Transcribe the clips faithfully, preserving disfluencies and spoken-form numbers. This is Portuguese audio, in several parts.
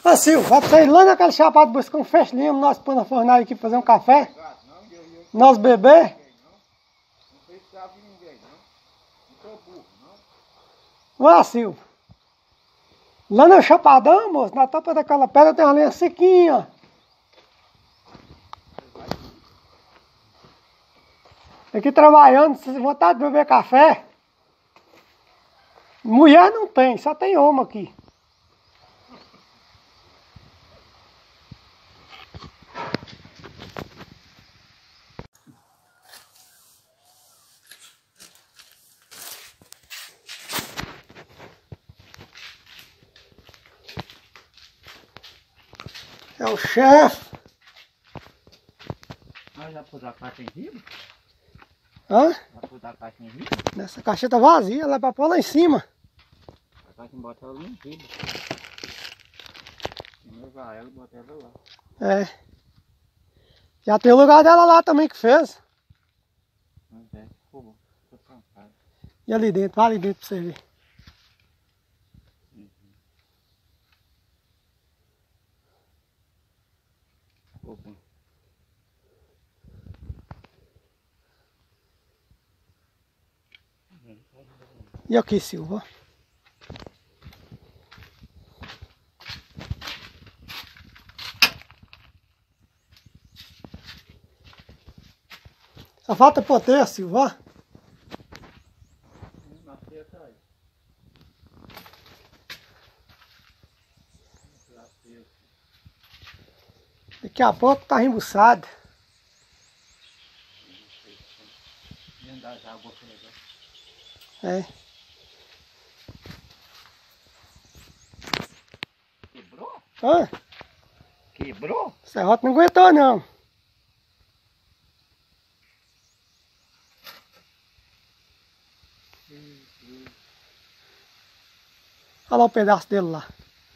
Ô Silvio, vai pra você ir lá naquela chapada buscar um fechlinho pra nós pôr na fornalha aqui fazer um café? Nós beber? Não precisava de ninguém, não. Não sou burro, não. Ó, Silvio. Lá no chapadão, moço, na topa daquela pedra tem uma lenha sequinha. Aqui trabalhando, se vontade de beber café. Mulher não tem, só tem homem aqui. É o chefe. Ah, já pôs a caixa em riba? Hã? Já pôs a caixa em riba? Nessa caixa tá vazia, ela é pra pôr lá em cima. A caixa em bota ela em riba. Vou levar ela e botar ela lá. É. Já tem o lugar dela lá também que fez. Mas é, pô, tô cansado. E ali dentro, vai ali dentro pra você ver. Pô, bom. E aqui, Silva. Só falta poder, Silva. Daqui a pouco tá embuçado. É. Quebrou? Hã? Quebrou? O serrote não aguentou, não. Olha lá o pedaço dele lá.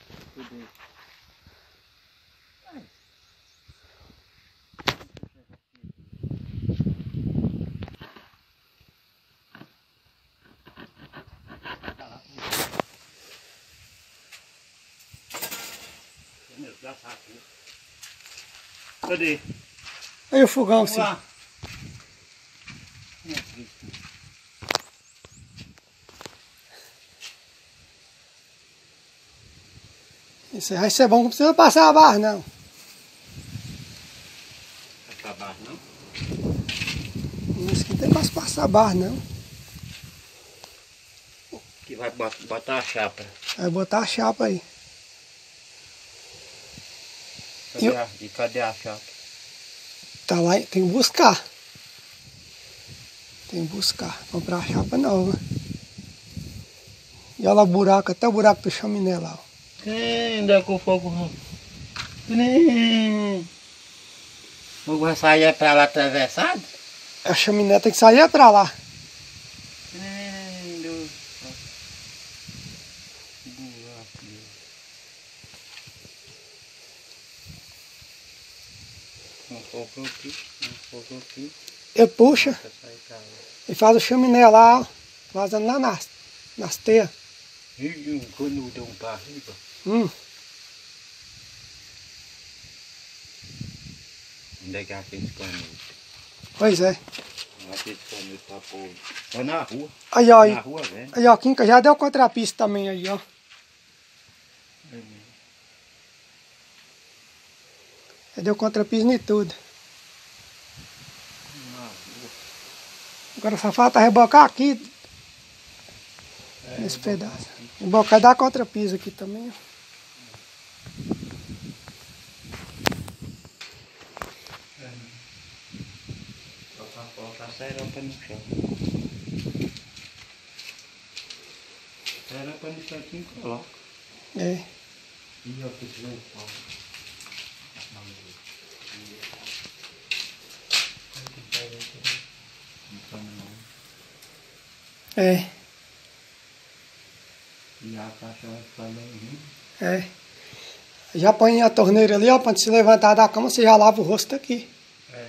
Cadê? Aí o fogão, Vamos Silva. lá. Isso aí vai ser bom, não precisa passar a barra, não. Acabar não? Isso aqui não tem mais passar a barra, não. Que vai bot- botar a chapa. Vai botar a chapa aí. Cadê Eu- a, e cadê a chapa? Tá lá, tem que buscar. Tem que buscar. Comprar a chapa nova. E olha lá o buraco, até o buraco pro chaminé lá, ó. Ainda com o fogo não. O fogo vai sair pra lá atravessado? A chaminé tem que sair é pra lá. Ele Um puxa e faz o chaminé lá, ó. Vazando lá nas, nas teias. E um canudão pra riba. Hum. Onde é que é aquele canudo? Pois é. Aquele canudo tá por... Tá na rua. Aí, ó. Aí, Na rua, velho. aí ó, Quinca já deu contrapista também aí, ó. Já deu contrapista em tudo. Agora só falta rebocar aqui. É, nesse pedaço. Rebocar e dar contrapiso aqui também, ó. Colocar a seropa no chão. Seropa no cantinho coloca. É. E eu fiz o pau. É. E a caixa vai ficar bem. É. Já põe a torneira ali, ó, pra se levantar da cama, você já lava o rosto aqui. É.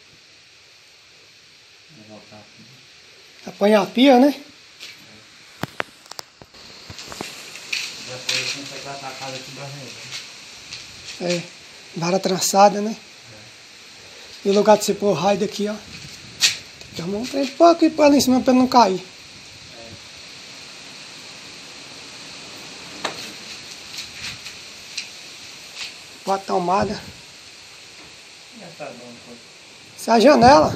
Vou voltar aqui. Já põe a pia, né? Depois tem que pegar a casa aqui da rede. É, vara trançada, né? E o lugar de você pôr o raio daqui, ó. Tem que arrumar um trem pôr aqui pra lá em cima pra ele não cair. Pô a tomada. Essa é a janela.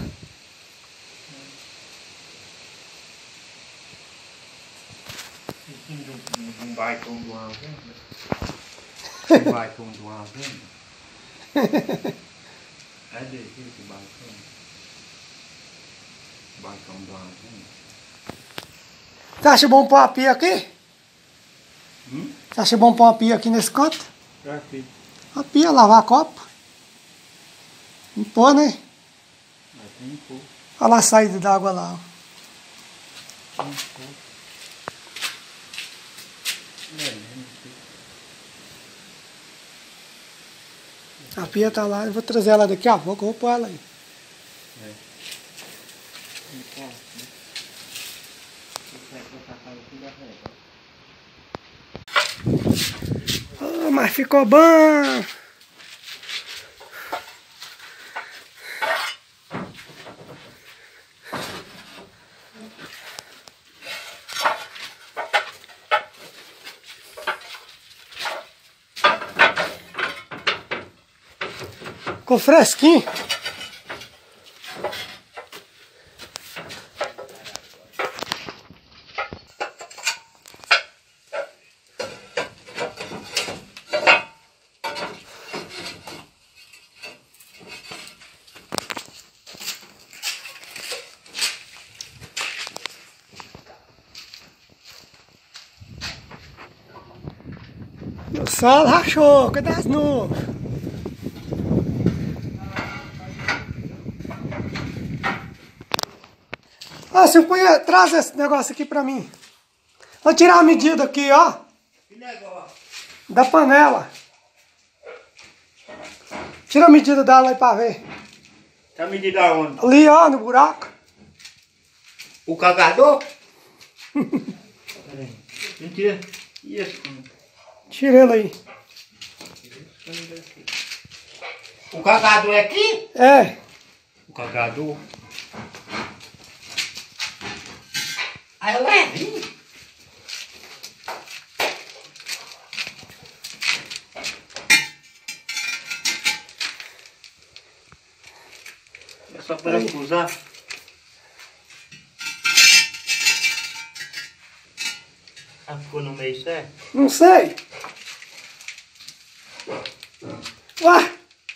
Um baitão de uma venda. Um baitão de uma venda. É desse esse baitão. Baitão de uma venda. Você acha bom pôr a pia aqui? Hum? Você acha bom pôr uma pia aqui nesse canto? Pra quê? A pia, lavar copo. Não pôr, né? Mas tem um pouco. Olha lá a saída d'água lá, ó. Tem um pouco. É, não sei. A pia tá lá, eu vou trazer ela daqui a pouco, eu vou pôr ela aí. É. Não pode, né? Você vai colocar tudo a reta. Ah, mas ficou bom! Ficou fresquinho. O sol rachou, cadê as nuvens? Ah, você põe, traz esse negócio aqui pra mim. Vou tirar a medida aqui, ó. Que negócio? Da panela. Tira a medida dela aí pra ver. Tá medindo aonde? Ali, ó, no buraco. O cagador? Peraí. Mentira. E esse? Tira ele aí. O cagador é aqui? É. O cagador? Ah, é levinho. É só para eu usar. Ah, ficou no meio certo? Não sei. Ué.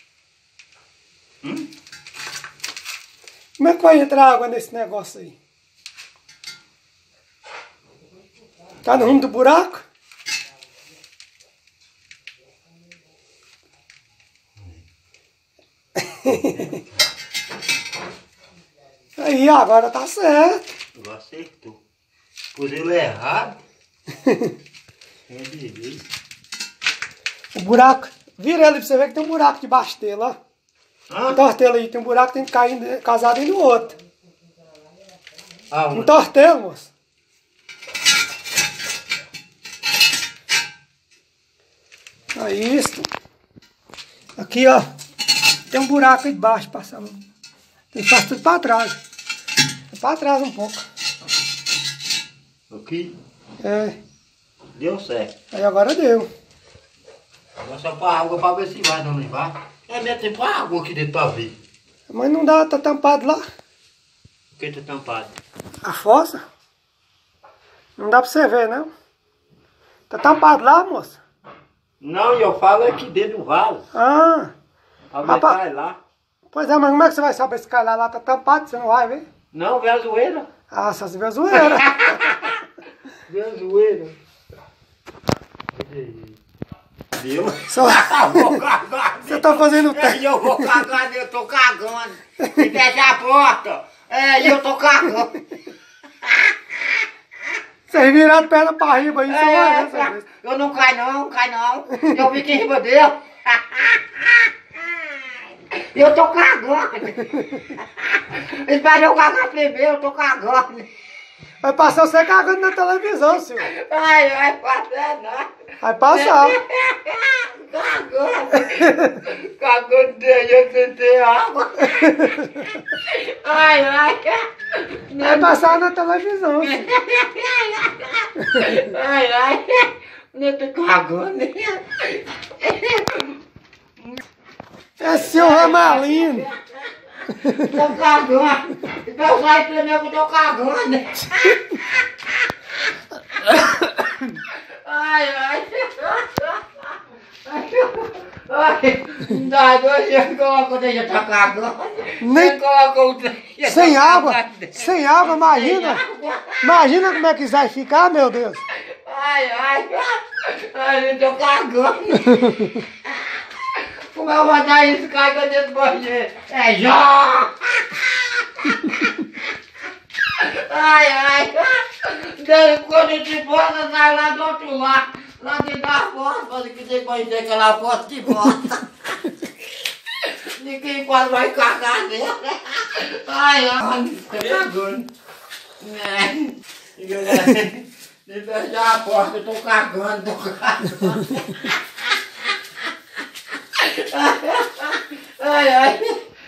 Hum? Como é que vai entrar água nesse negócio aí? Tá no rumo do buraco? Aí, agora tá certo. Eu acertou. Pus ele errado. É direito. O buraco. Vira ele pra você ver que tem um buraco debaixo dele, ó. Ah? Entorta ele aí, tem um buraco, tem que cair casado dentro do outro. Aonde? Entorta ele, moço. Aí, isso. Aqui, ó. Tem um buraco aí debaixo, passando. Tem que passar tudo pra trás. Pra trás um pouco. Aqui? É. Deu certo. Aí agora deu. Agora só pôr água pra ver se vai, não vai. É mesmo, tem que pôr água aqui dentro pra ver. Mas não dá, tá tampado lá. O que tá tampado? A fossa. Não dá pra você ver, não. Tá tampado lá, moça. Não, eu falo aqui dentro do vaso. Ah. Pra ver Rapaz. se cai lá. Pois é, mas como é que você vai saber se cai lá? Lá tá tampado, você não vai ver? Não, vê a zoeira. Ah, só se vê a zoeira. Vê a zoeira. Viu? Só... Vou cagar. Você tá fazendo É, tempo. eu vou cagar, eu tô cagando. E fecha a porta. É, eu tô cagando. Você virar de perna pra riba aí, você vai ver. É, eu não caio não, não caio não. Eu fico em riba dele. Eu tô cagando. Espera eu cagar primeiro, eu tô cagando. Vai passar você cagando na televisão, senhor. Ai, vai passar não. Vai passar. Cagando. Cagou dele, eu tem água. Ai, ai. Vai passar na televisão. Ai, ai. Não tô cagando. É seu Ramalino. Tô cagando. Então sai pra mim que eu tô cagando. Ai, ai. Ai, não dá dois, já coloca o já tá cagando. Nem coloca o sem água, sem água, imagina. Imagina como é que isso vai ficar, meu Deus. Ai, ai. Ai, eu tô cagando. Como eu vou dar isso cagando dentro do banheiro? É Jó! Ai, ai. Quando eu te bota, sai lá do outro lado. Lá dentro da porta, que depois tem aquela porta que bota. Ninguém pode mais cagar nela. Ai, ai, tô cagando. De fechar a porta, eu tô cagando, tô cagando. Ai, ai.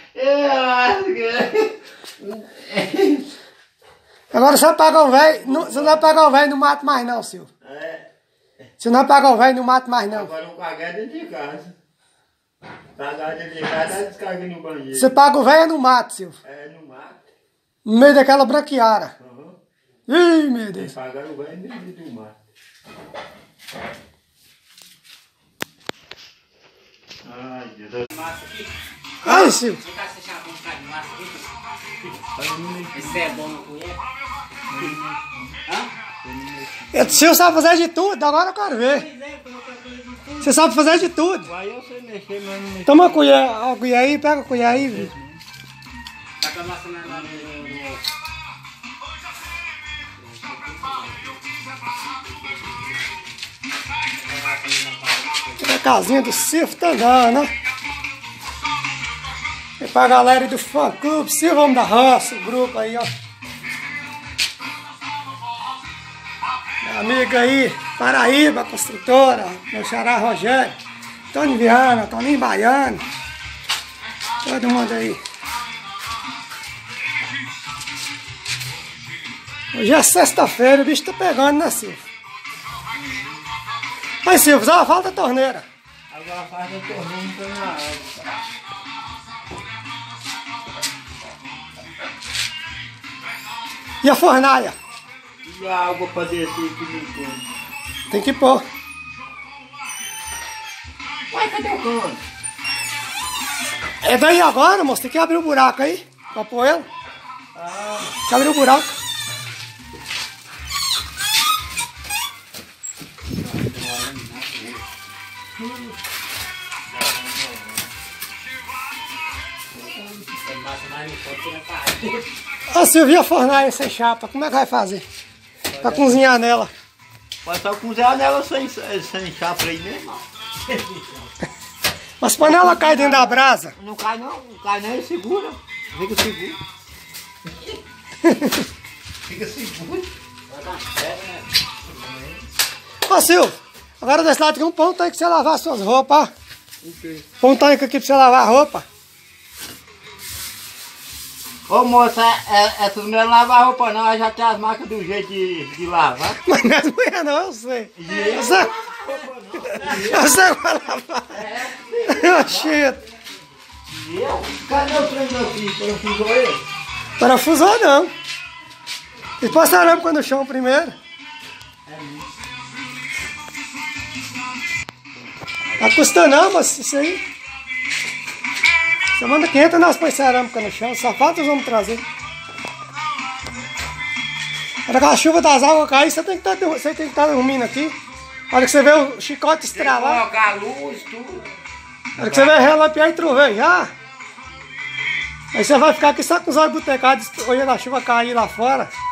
Agora se eu pagar o velho, se eu não pagar o velho, não mato mais não, Silvio. É. Se eu não pagar o velho, não mato mais não. Agora não cagar dentro de casa. Cagar dentro de casa, dá descarga no banheiro. Você paga o velho, eu não mato, Silvio. É, não mata. No meio daquela branqueara. Uhum. Ih, meu Deus. Pagar o velho dentro do mato. Ai, Deus. Massa aqui. Ai, Silvio. Vem cá, você chama um bocado de massa aqui. Esse é bom no colher? Hã? O Silvio sabe fazer de tudo, agora eu quero ver. Você sabe fazer de tudo. Aí eu sei mexer, mas não mexer. Toma a colher, a colher aí, pega a colher aí. Viu? Tá com a massa na no... A casinha do Silvio tá andando, né? E pra galera do fã clube, Silvio Homem da Roça, o grupo aí, ó. Minha amiga aí, Paraíba, construtora, meu xará Rogério, Tony Viana, Toninho Baiano, todo mundo aí. Hoje é sexta-feira, o bicho tá pegando, né, Silvio? Aí, Silvio, só falta a torneira. Agora faz a torneira, não tem na água. E a fornalha? E a água pra descer aqui no cano? Tem que pôr. Vai, cadê o cano? É daí agora, moço, tem que abrir o buraco aí, pra pôr ela. Ah. Tem que abrir o buraco. Ó, Silvio, a fornalha sem chapa, como é que vai fazer? Pra cozinhar nela. Pode só cozinhar nela sem, sem chapa aí mesmo. Mas quando ela cai dentro da brasa. Não cai não, não cai não, ele segura. Fica seguro. Fica seguro. Ó, Silvio, agora desse lado tem um pão tanque pra você lavar suas roupas, ó. Okay. Põe um tanque aqui pra você lavar a roupa. Ô moça, é, essas mulheres não lavam roupa não, ela já tem as marcas do jeito de, de lavar. Mas não é mulher não, eu sei. Yeah. Eu sei. Eu sei vai lavar. Oxê. E eu? Cadê o trem meu filho? Parafusou ele? Parafusou não. E pôs arame no chão primeiro. Tá custando não, mas isso aí. Você manda quinhentos nós põe cerâmica no chão, só falta os homens trazer. Na hora que a chuva das águas cair, você tem que estar você tem que estar dormindo aqui. Na hora que você vê o chicote estralar. Colocar a luz, tudo. Na hora que você vê relampear e trovejar. Aí você vai ficar aqui só com os olhos botecados, olhando a chuva cair lá fora.